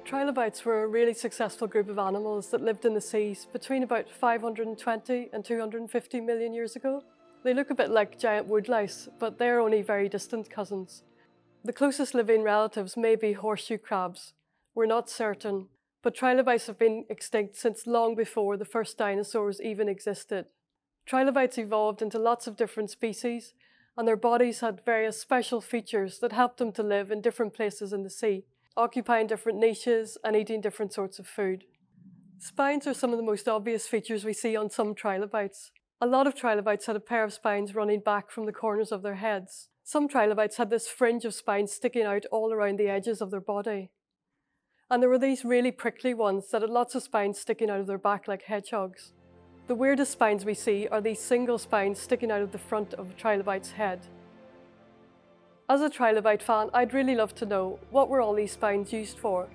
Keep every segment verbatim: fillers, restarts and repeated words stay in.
Trilobites were a really successful group of animals that lived in the seas between about five hundred twenty and two hundred fifty million years ago. They look a bit like giant woodlice, but they're only very distant cousins. The closest living relatives may be horseshoe crabs. We're not certain, but trilobites have been extinct since long before the first dinosaurs even existed. Trilobites evolved into lots of different species, and their bodies had various special features that helped them to live in different places in the sea, occupying different niches and eating different sorts of food. Spines are some of the most obvious features we see on some trilobites. A lot of trilobites had a pair of spines running back from the corners of their heads. Some trilobites had this fringe of spines sticking out all around the edges of their body. And there were these really prickly ones that had lots of spines sticking out of their back like hedgehogs. The weirdest spines we see are these single spines sticking out of the front of a trilobite's head. As a trilobite fan, I'd really love to know, what were all these spines used for?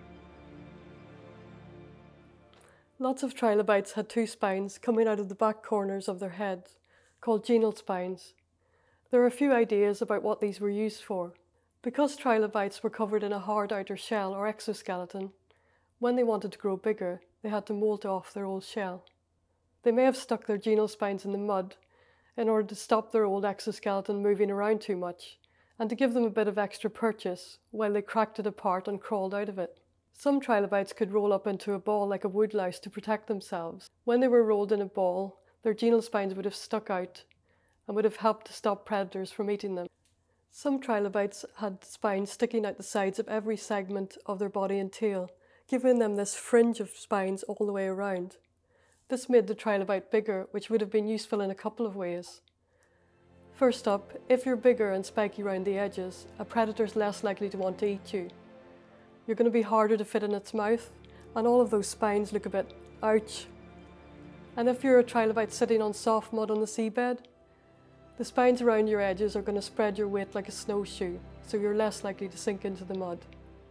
Lots of trilobites had two spines coming out of the back corners of their heads, called genal spines. There are a few ideas about what these were used for. Because trilobites were covered in a hard outer shell or exoskeleton, when they wanted to grow bigger, they had to molt off their old shell. They may have stuck their genal spines in the mud in order to stop their old exoskeleton moving around too much, and to give them a bit of extra purchase while they cracked it apart and crawled out of it. Some trilobites could roll up into a ball like a woodlouse to protect themselves. When they were rolled in a ball, their genal spines would have stuck out and would have helped to stop predators from eating them. Some trilobites had spines sticking out the sides of every segment of their body and tail, giving them this fringe of spines all the way around. This made the trilobite bigger, which would have been useful in a couple of ways. First up, if you're bigger and spiky around the edges, a predator's less likely to want to eat you. You're going to be harder to fit in its mouth, and all of those spines look a bit ouch. And if you're a trilobite sitting on soft mud on the seabed, the spines around your edges are going to spread your weight like a snowshoe, so you're less likely to sink into the mud.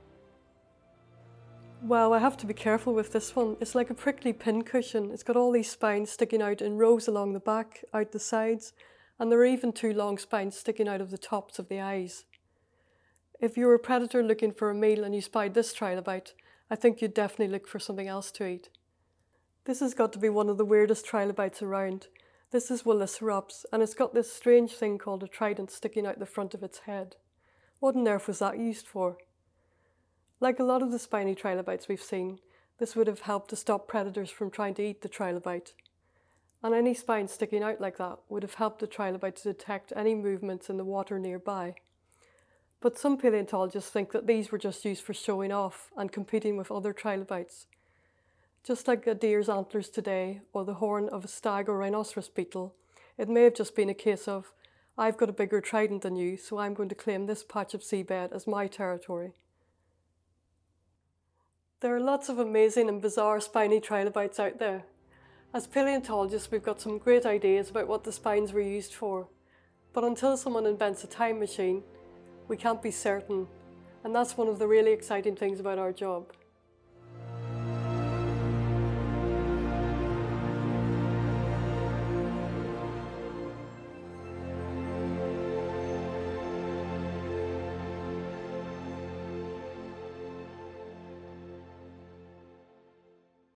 Wow, I have to be careful with this one. It's like a prickly pincushion. It's got all these spines sticking out in rows along the back, out the sides, and there are even two long spines sticking out of the tops of the eyes. If you were a predator looking for a meal and you spied this trilobite, I think you'd definitely look for something else to eat. This has got to be one of the weirdest trilobites around. This is Velociraptor, and it's got this strange thing called a trident sticking out the front of its head. What on earth was that used for? Like a lot of the spiny trilobites we've seen, this would have helped to stop predators from trying to eat the trilobite. And any spine sticking out like that would have helped the trilobite to detect any movements in the water nearby. But some paleontologists think that these were just used for showing off and competing with other trilobites. Just like a deer's antlers today, or the horn of a stag or rhinoceros beetle, it may have just been a case of, I've got a bigger trident than you, so I'm going to claim this patch of seabed as my territory. There are lots of amazing and bizarre spiny trilobites out there. As paleontologists, we've got some great ideas about what the spines were used for, but until someone invents a time machine, we can't be certain, and that's one of the really exciting things about our job.